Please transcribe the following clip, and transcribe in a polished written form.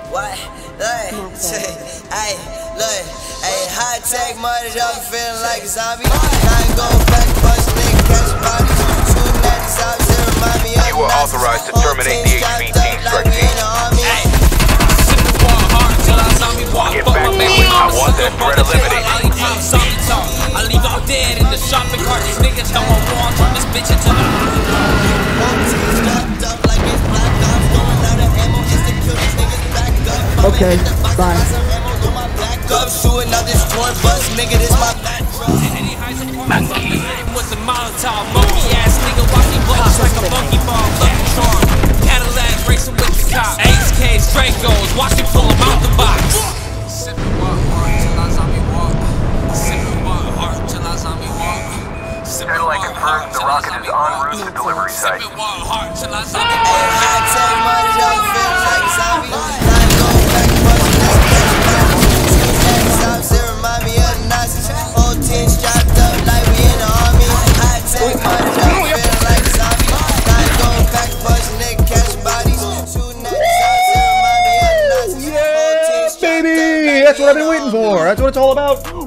What? Look, hey, look, hey, high tech money, I'm feeling like a zombie. I ain't go back, punch nigga, catch bodies. Shooting at the zombies, they remind me of you are authorized to terminate the HV team strike team. Hey, Get back to it. I want that threat eliminated. I leave all dead in the shopping cart. These niggas don't want war. Turn this bitch into the Okay, bye. monkey. With the Molotov, monkey ass nigga, watch me blow like a monkey ball. Lucky charm, Cadillac racing with the cop. HK's Dracos, watch me pull them out the box. Sipping one heart till I zombie walk. Sipping one heart till I zombie walk. Cadillac confirms the rocket is en route to delivery site. Sipping one heart till I zombie walk. That's what I've been waiting for. That's what it's all about.